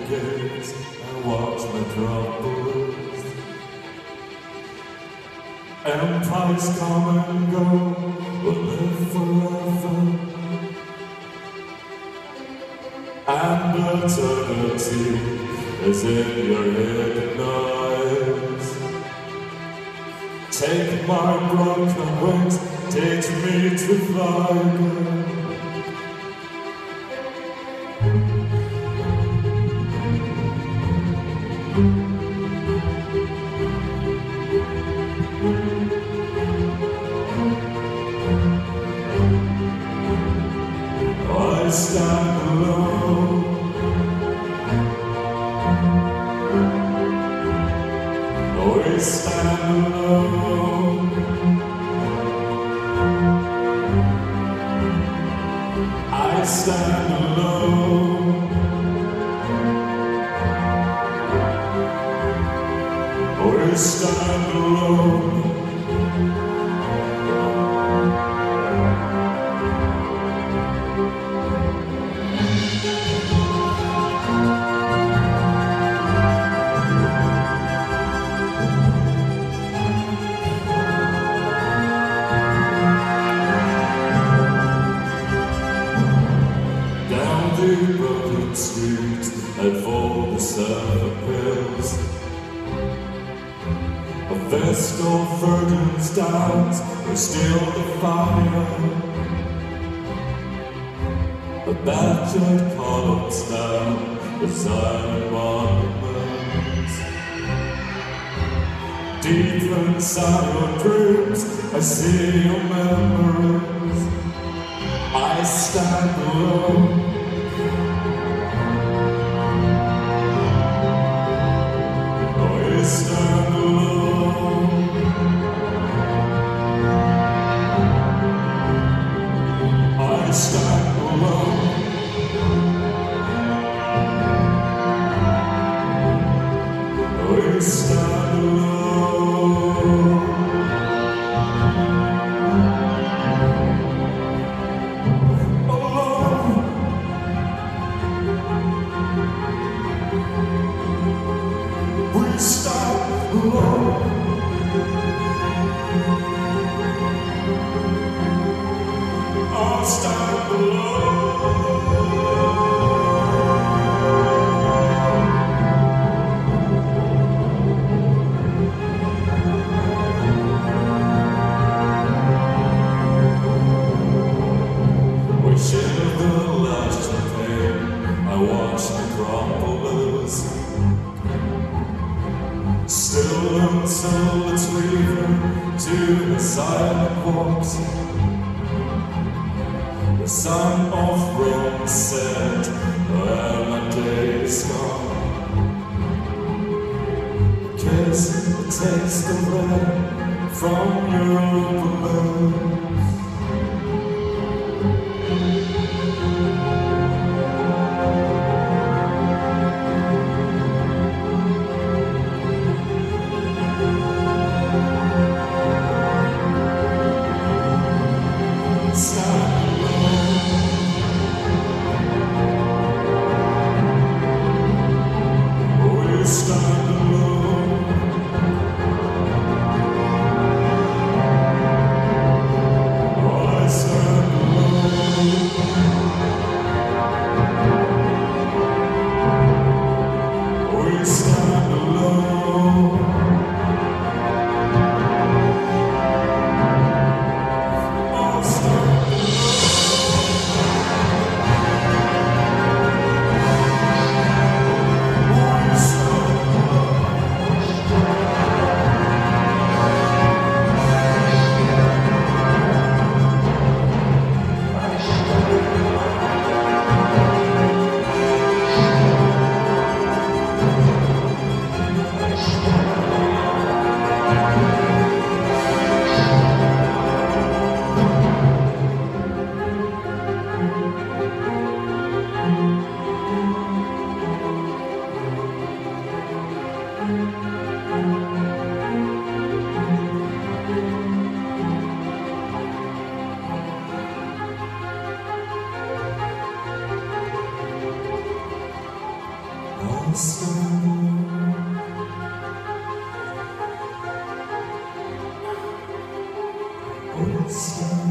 gaze and watch metropolis. Empires come and go, but live forever. And eternity is in your hidden eyes. Take my broken wings, teach me to fly again. I stand alone. We stand alone. I stand alone. We stand alone. The broken streets and for the silver pills. A vestal virgin's dance is still the fire. A battered columns now, the silent monuments. Deep inside your dreams, I see your memories. I stand alone. I stand alone. I stand alone. I stand alone. Alone. We stand alone. I'll stand alone. We share the last champagne. I watch Metropolis. Still until it's leaving to the silent walks. The sun of Rome set when my day is gone. Kiss the taste of red from your open lips. Ocean.